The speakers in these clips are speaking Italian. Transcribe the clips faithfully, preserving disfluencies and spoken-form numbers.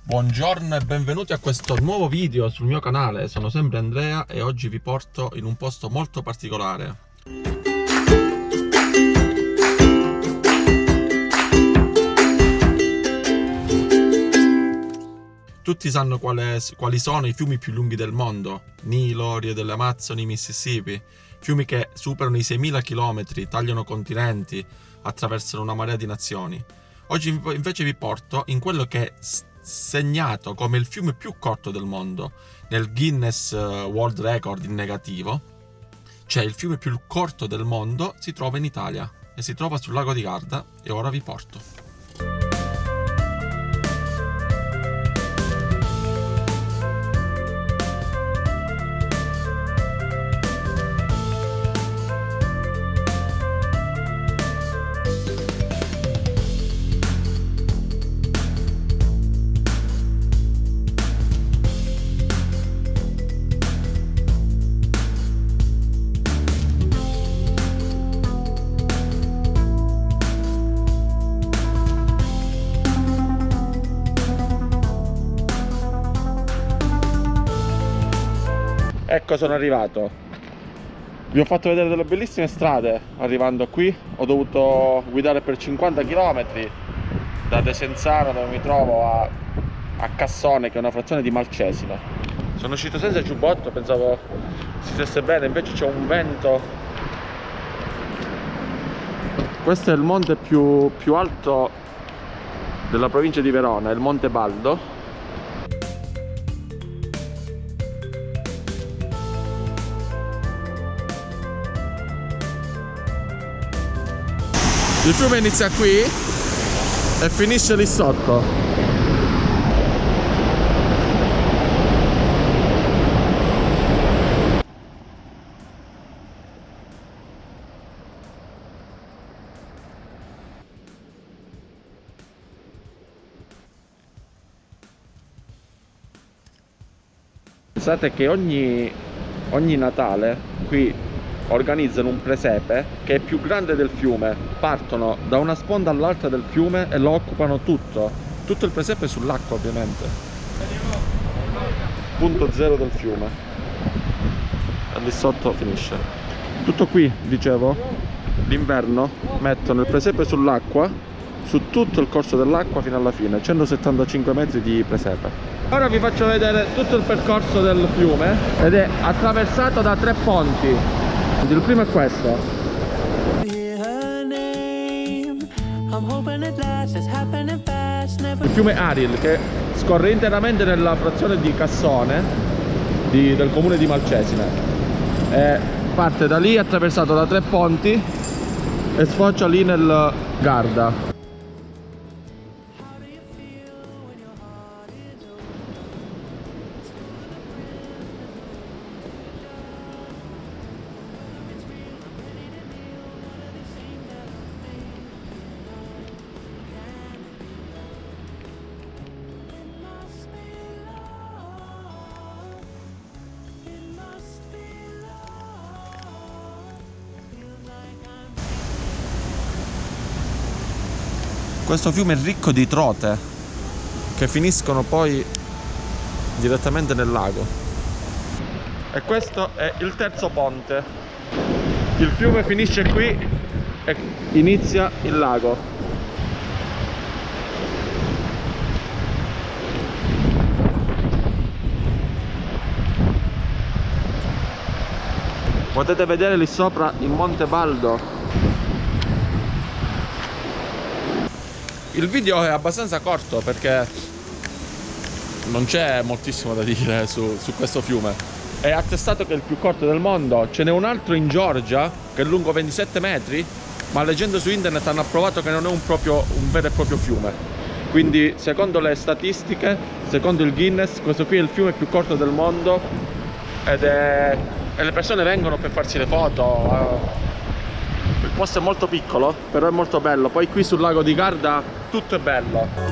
Buongiorno e benvenuti a questo nuovo video sul mio canale. Sono sempre Andrea e oggi vi porto in un posto molto particolare. Tutti sanno quale, quali sono i fiumi più lunghi del mondo: Nilo, Rio delle Amazzoni, Mississippi, fiumi che superano i seimila chilometri, tagliano continenti, attraversano una marea di nazioni. Oggi invece vi porto in quello che è segnato come il fiume più corto del mondo nel Guinness World Record in negativo. Cioè il fiume più corto del mondo si trova in Italia e si trova sul lago di Garda, e ora vi porto. Ecco, sono arrivato. Vi ho fatto vedere delle bellissime strade arrivando qui. Ho dovuto guidare per cinquanta chilometri da Desenzano, dove mi trovo, a, a Cassone, che è una frazione di Malcesine. Sono uscito senza giubbotto, pensavo si stesse bene, invece c'è un vento. Questo è il monte più, più alto della provincia di Verona, il Monte Baldo. Il fiume inizia qui e finisce lì sotto. Pensate che ogni, ogni Natale qui organizzano un presepe che è più grande del fiume. Partono da una sponda all'altra del fiume e lo occupano tutto. Tutto il presepe è sull'acqua, ovviamente. Punto zero del fiume. E lì sotto finisce. Tutto qui, dicevo, d'inverno mettono il presepe sull'acqua, su tutto il corso dell'acqua fino alla fine. centosettantacinque metri di presepe. Ora vi faccio vedere tutto il percorso del fiume ed è attraversato da tre ponti. Il primo è questo. Il fiume Aril, che scorre interamente nella frazione di Cassone di, del comune di Malcesine, e parte da lì, attraversato da tre ponti, e sfocia lì nel Garda. Questo fiume è ricco di trote che finiscono poi direttamente nel lago. E questo è il terzo ponte. Il fiume finisce qui e inizia il lago. Potete vedere lì sopra il Monte Baldo. Il video è abbastanza corto perché non c'è moltissimo da dire su, su questo fiume. È attestato che è il più corto del mondo. Ce n'è un altro in Georgia che è lungo ventisette metri, ma leggendo su internet hanno approvato che non è un, proprio, un vero e proprio fiume. Quindi secondo le statistiche, secondo il Guinness, questo qui è il fiume più corto del mondo ed è... e le persone vengono per farsi le foto. Il posto è molto piccolo, però è molto bello. Poi qui sul lago di Garda tutto è bello.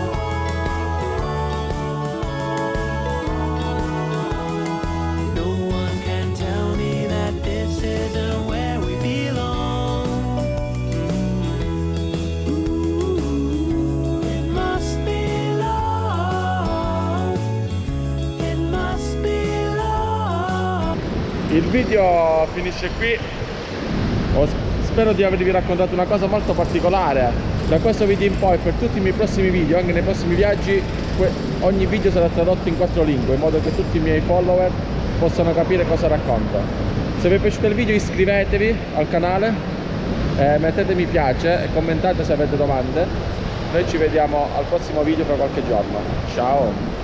il video finisce qui. Spero di avervi raccontato una cosa molto particolare. Da questo video in poi, per tutti i miei prossimi video, anche nei prossimi viaggi, ogni video sarà tradotto in quattro lingue, in modo che tutti i miei follower possano capire cosa racconto. Se vi è piaciuto il video iscrivetevi al canale, eh, mettete mi piace e commentate se avete domande. Noi ci vediamo al prossimo video fra qualche giorno. Ciao!